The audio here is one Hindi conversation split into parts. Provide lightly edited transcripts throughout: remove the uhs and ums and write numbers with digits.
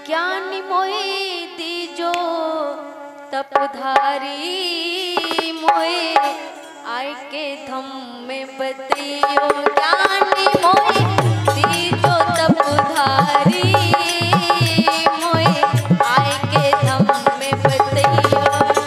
ज्ञानी मोए दीजो तपधारी मोए आय के धम में बतियो। ज्ञानी मोए दीजो तपधारी मोए आय के धम में बतियो।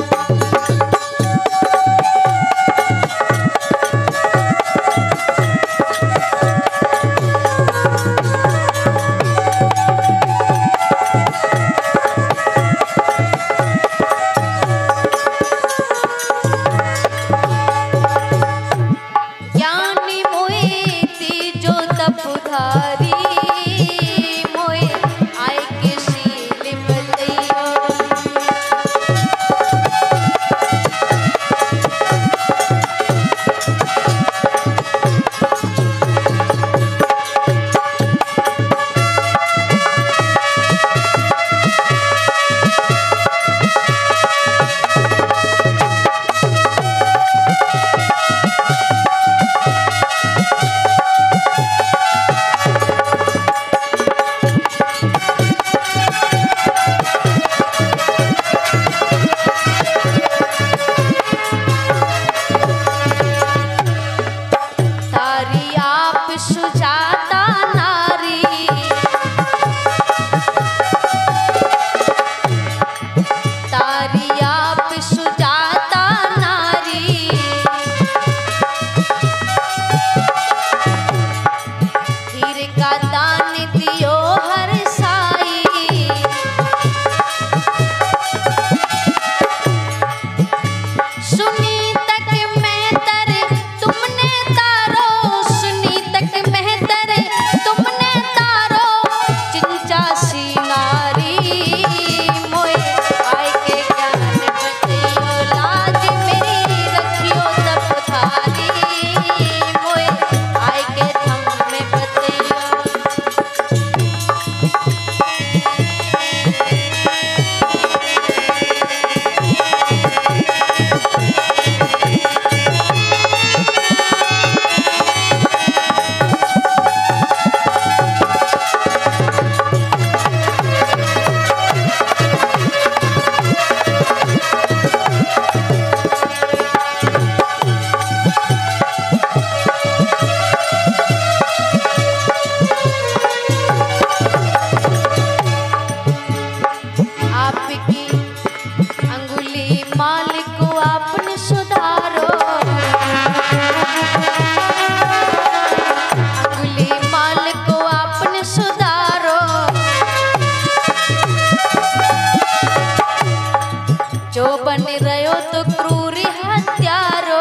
जो बन रहो तो क्रूर हत्यारो।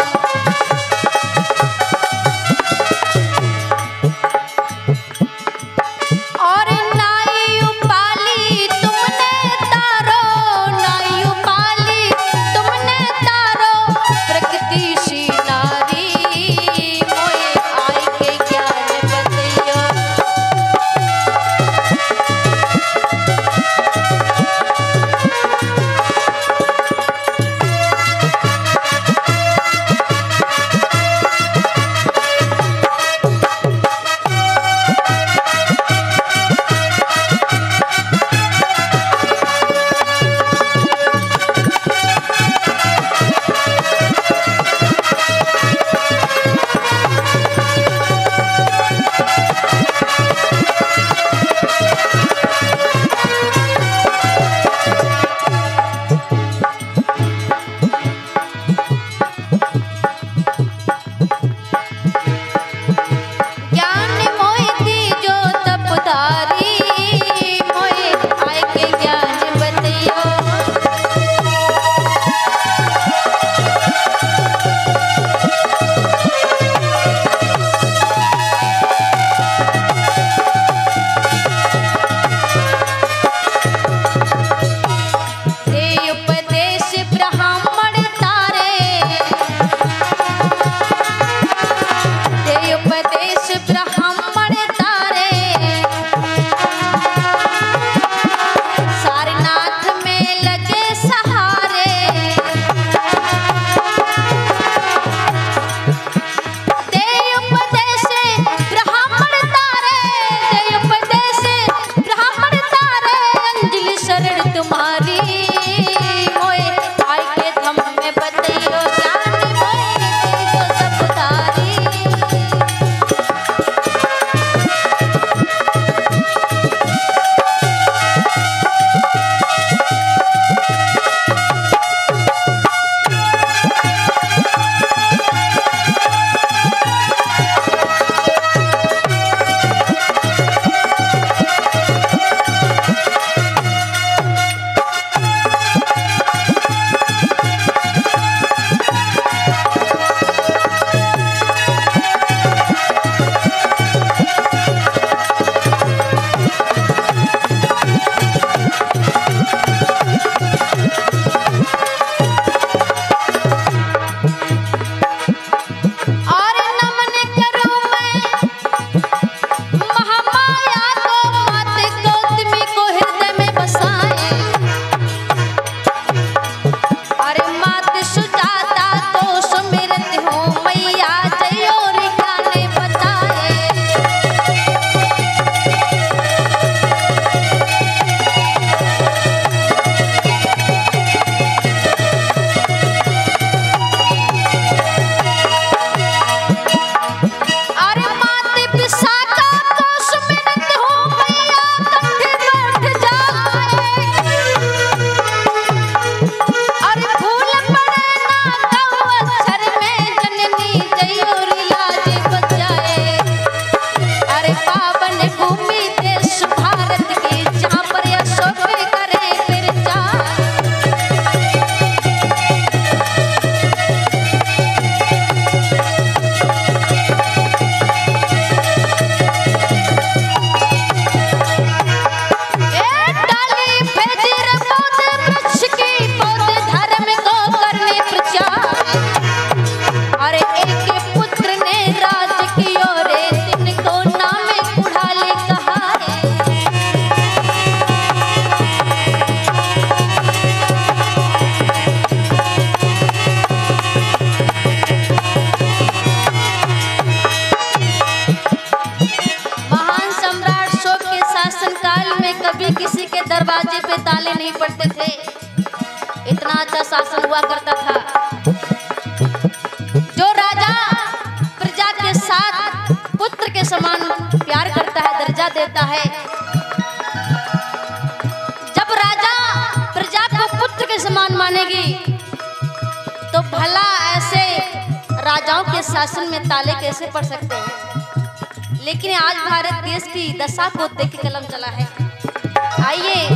और नाई उपाली तुमने तारो, नाई उपाली तुमने तारो, प्रकृति सी नारी मोए आय के ज्ञान बतियो। शासन काल में कभी किसी के दरवाजे पे ताले नहीं पड़ते थे। इतना अच्छा शासन हुआ करता था। जो राजा प्रजा के साथ पुत्र के समान प्यार करता है, दर्जा देता है। जब राजा प्रजा को पुत्र के समान मानेगी तो भला ऐसे राजाओं के शासन में ताले कैसे पड़ सकते हैं। लेकिन आज भारत देश की दशा को देख के कलम चला है। आइए